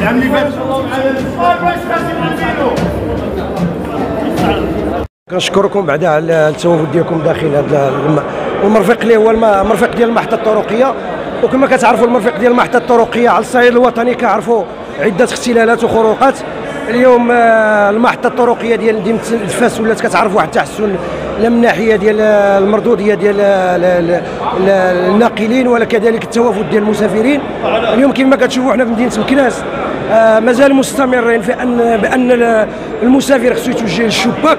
العام اللي فات. كنشكركم بعدا على التواجد ديالكم داخل هذا المرفق اللي هو المرفق ديال المحطه الطرقيه. وكما كتعرفوا المرفق ديال المحطه الطرقيه على الصعيد الوطني كعرفوا عده اختلالات وخروقات. اليوم المحطه الطرقيه ديال مدينه فاس ولات كتعرف واحد التحسن لا من ناحيه ديال المردوديه ديال الناقلين ولا كذلك التوافد ديال المسافرين. اليوم كما كتشوفوا حنا في مدينه مكناس مازال مستمرين في بان المسافر خصو يتوجه للشباك.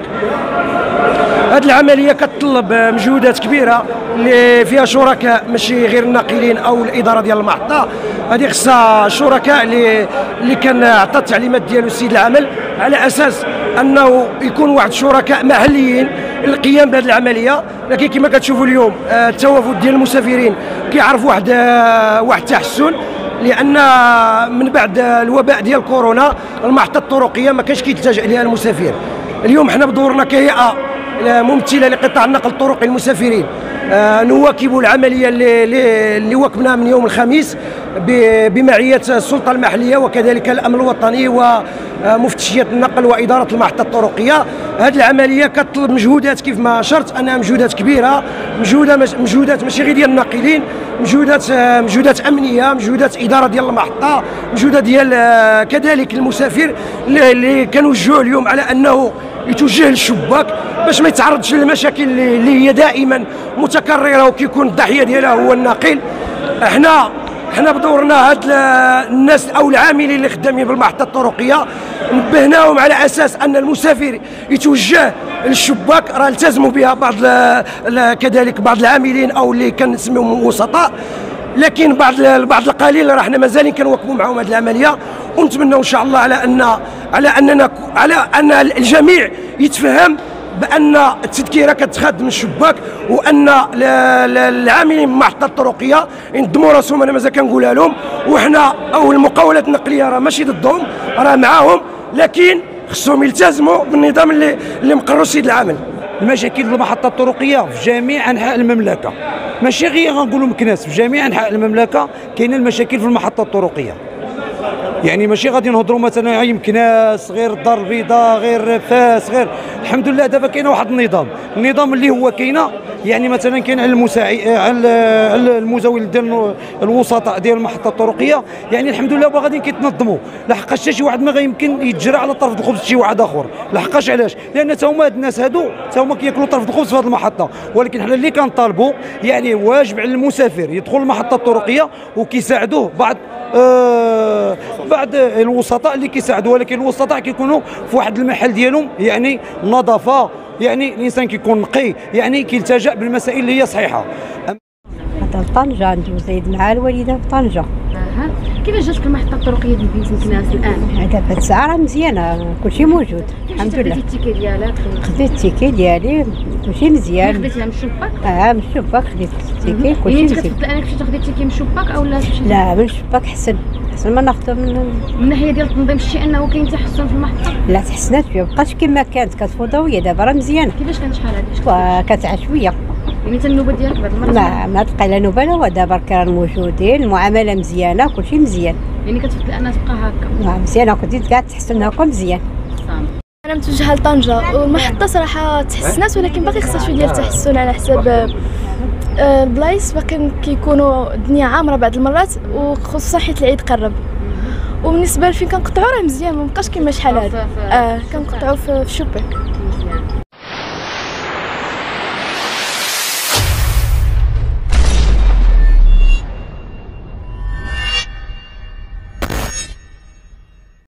هذه العمليه كتطلب مجهودات كبيره اللي فيها شركاء ماشي غير الناقلين او الاداره ديال المحطه. هذه خصها شركاء اللي كان عطى التعليمات ديالو السيد العمل على اساس انه يكون واحد الشركاء محليين للقيام بهذه العمليه. لكن كما كتشوفوا اليوم التوافد ديال المسافرين كيعرف واحد التحسن، لان من بعد الوباء ديال كورونا المحطه الطرقيه ما كانش كيتجه اليها المسافر. اليوم حنا بدورنا كهيئه ممثله لقطاع النقل الطرقي المسافرين نواكب العمليه اللي واكبناها من يوم الخميس بمعيه السلطه المحليه وكذلك الامن الوطني ومفتشيه النقل واداره المحطه الطرقيه. هذه العمليه كتطلب مجهودات كيف ما اشرت انها مجهودات كبيره، مجهودات ماشي غير ديال الناقلين، مجهودات امنيه، مجهودات اداره ديال المحطه، مجهودات ديال كذلك المسافر اللي كنوجهوه اليوم على انه يتوجه للشباك باش ما يتعرضش للمشاكل اللي هي دائما متكرره وكيكون الضحيه ديالها هو الناقل. احنا بدورنا هاد الناس او العاملين اللي خدامين بالمحطه الطرقيه نبهناهم على اساس ان المسافر يتوجه للشباك راه التزموا بها كذلك بعض العاملين او اللي كنسميهم وسطاء، لكن بعض القليل راه حنا مازالين كنواكبوا معهم هذه العمليه. ونتمنوا ان شاء الله على ان الجميع يتفهم بان التذكيره كتخاد من الشباك، وان العاملين بالمحطه الطرقيه ينظموا راسهم. انا مازال كنقولها لهم، وحنا او المقاولات النقليه راه ماشي ضدهم، راه معاهم، لكن خصهم يلتزموا بالنظام اللي مقرر السيد العامل. المشاكل في المحطه الطرقيه في جميع انحاء المملكه، ماشي غير غنقولوا مكناس، في جميع انحاء المملكه كاينه المشاكل في المحطه الطرقيه. يعني ماشي غادي نهضروا مثلا غير مكناس، غير الدار البيضاء، غير فاس، غير الحمد لله دابا كاين واحد النظام اللي هو كاينه. يعني مثلا كاين على المزاول ديال الوسطاء ديال المحطه الطرقيه، يعني الحمد لله غاديين كيتنظموا. لحقاش حتى شي واحد ما غيمكن يتجرى على طرف الخبز شي واحد اخر، لحقاش علاش؟ لان تا هما هاد الناس هادو تا هما كياكلوا طرف الخبز في هذه المحطه. ولكن حنا اللي كنطالبوا يعني واجب على المسافر يدخل المحطه الطرقيه وكيساعدوه بعض الوسطاء اللي كيساعدوا، ولكن الوسطاء كيكونوا في واحد المحل ديالهم، يعني النظافه، يعني الانسان كيكون نقي، يعني كيلتجأ بالمسائل اللي هي صحيحه. هذا طنجه ندوز زايد مع الوالده في طنجه. كيفاش جاتك المحطه الطرقيه ديال بنت مكناس الان؟ دابا الساعه راه مزيانه، كلشي موجود الحمد لله. خديتي التيكي ديالك؟ خديت التيكي ديالي كلشي مزيان. خديتيها من الشباك؟ من الشباك خديت التيكي كلشي مزيان. مزيان. كتفضل انك تمشي تاخدي التيكي من الشباك او لا تمشي؟ لا من الشباك حسن ما ناخذو من الناحيه ديال التنظيم. شتي انه كاين تحسن في المحطه؟ لا تحسنات شويه، مابقاتش كما كانت كتفوضويه، دابا راه مزيانه. كيفاش كانت شحال هذه؟ كانت عشويه. يعني حتى النوبه ديالك بعد المرات؟ ما تبقى لا نوبه لا، ودابا كانوا موجودين، المعامله مزيانه كلشي مزيان. يعني كتفضل انها تبقى هكا؟ مزيانه، كنت كاع تحسن هكا مزيان. انا متوجهه لطنجه، والمحطه صراحه تحسنات ولكن باقي خصها شويه ديال التحسن على حساب البلايص. باقي كيكونوا الدنيا عامره بعض المرات، وخصوصا حيت العيد قرب. وبالنسبه لفين كنقطعوا راه مزيان، ما بقاش كما شحال هذا. كنقطعوا في الشباك.